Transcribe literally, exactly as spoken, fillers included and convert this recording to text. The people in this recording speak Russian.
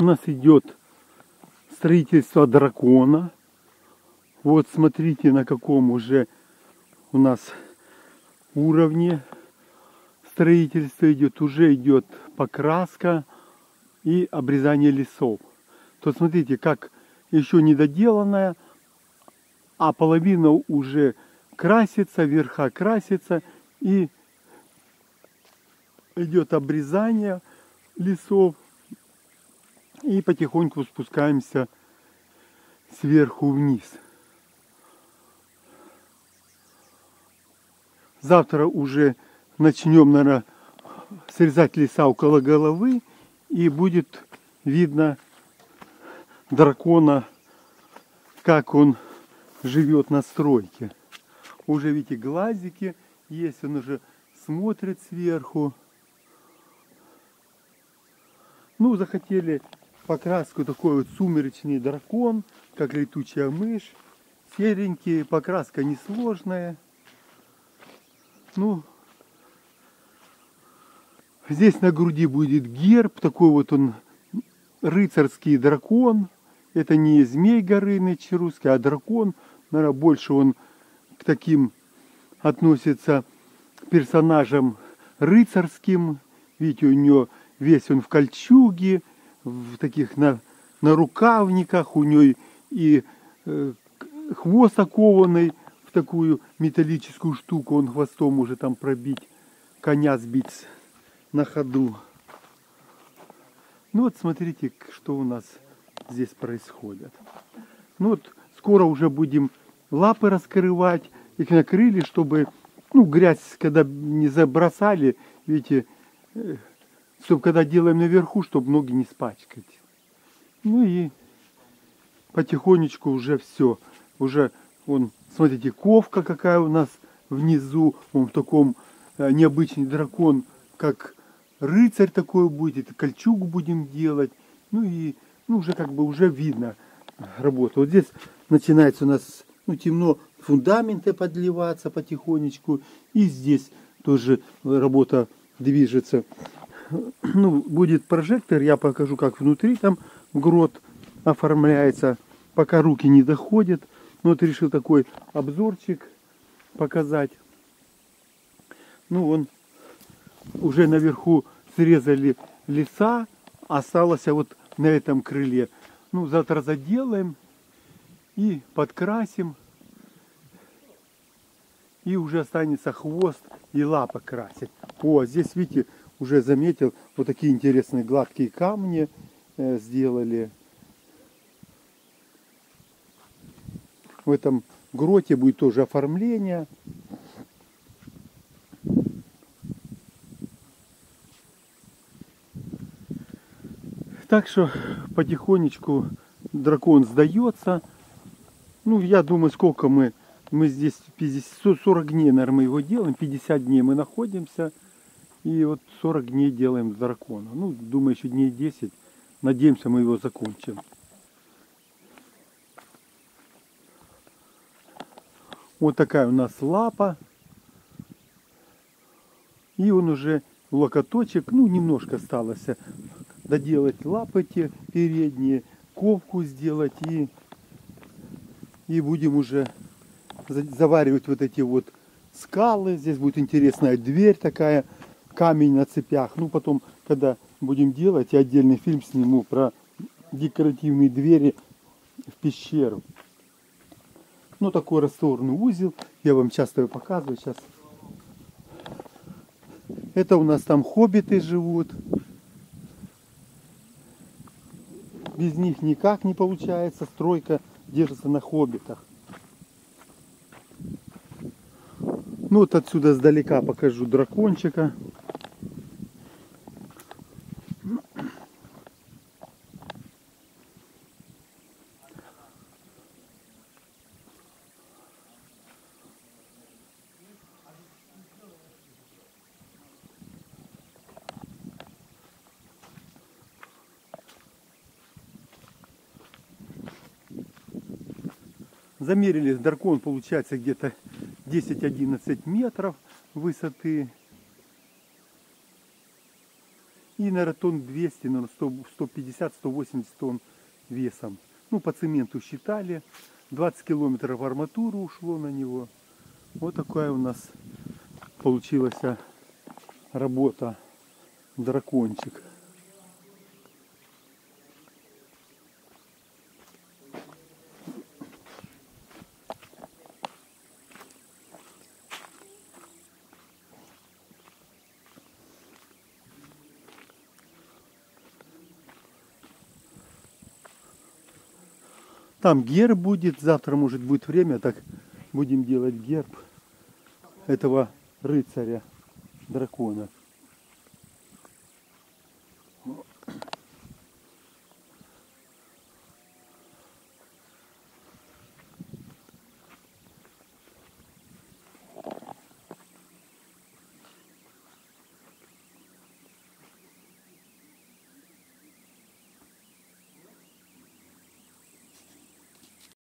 у нас идет строительство дракона. Вот смотрите, на каком уже у нас уровне строительство идет. Уже идет покраска и обрезание лесов. То смотрите, как еще недоделанная, а половина уже красится, верха красится, и идет обрезание лесов. И потихоньку спускаемся сверху вниз. Завтра уже начнем, наверное, срезать леса около головы, и будет видно дракона, как он живет на стройке. Уже, видите, глазики есть, он уже смотрит сверху. Ну, захотели покраску, такой вот сумеречный дракон, как летучая мышь. Серенький, покраска несложная. Ну, здесь на груди будет герб, такой вот он рыцарский дракон. Это не Змей Горыныч русский, а дракон. Наверное, больше он к таким относится персонажам рыцарским. Видите, у него весь он в кольчуге, в таких на, на рукавниках, у него и э, хвост окованный в такую металлическую штуку, он хвостом может там пробить, коня сбить на ходу. Ну вот смотрите, что у нас здесь происходит. Ну вот скоро уже будем лапы раскрывать, их накрыли, чтобы, ну, грязь, когда не забросали, видите, э, чтобы когда делаем наверху, чтобы ноги не спачкать. Ну и потихонечку уже все. Уже, вон, смотрите, ковка какая у нас внизу. Он в таком э, необычный дракон, как рыцарь такой будет. Это кольчугу будем делать. Ну и ну, уже как бы уже видно работу. Вот здесь начинается у нас, ну, темно, фундаменты подливаться потихонечку. И здесь тоже работа движется. Ну, будет прожектор, я покажу, как внутри там грот оформляется, пока руки не доходят. Ну, вот решил такой обзорчик показать. Ну, он уже наверху срезали леса, осталось вот на этом крыле. Ну, завтра заделаем и подкрасим. И уже останется хвост и лапа красить. О, здесь, видите, уже заметил, вот такие интересные гладкие камни э, сделали. В этом гроте будет тоже оформление. Так что потихонечку дракон сдается. Ну, я думаю, сколько мы, мы здесь пятьдесят, сорок дней, наверное, мы его делаем, пятьдесят дней мы находимся. И вот сорок дней делаем дракона. Ну, думаю, еще дней десять. Надеемся, мы его закончим. Вот такая у нас лапа. И он уже локоточек, ну, немножко осталось доделать лапы те передние, ковку сделать. И, и будем уже заваривать вот эти вот скалы. Здесь будет интересная дверь такая. Камень на цепях. Ну, потом, когда будем делать, я отдельный фильм сниму про декоративные двери в пещеру. Ну, такой растворный узел. Я вам часто его показываю сейчас. Это у нас там хоббиты живут. Без них никак не получается. Стройка держится на хоббитах. Ну, вот отсюда сдалека покажу дракончика. Замерили, дракон получается где-то десять-одиннадцать метров высоты. И, наверное, тонн двести, наверное, сто пятьдесят сто восемьдесят тонн весом. Ну, по цементу считали. двадцать километров арматуры ушло на него. Вот такая у нас получилась работа дракончик. Там герб будет, завтра, может, будет время, так будем делать герб этого рыцаря дракона.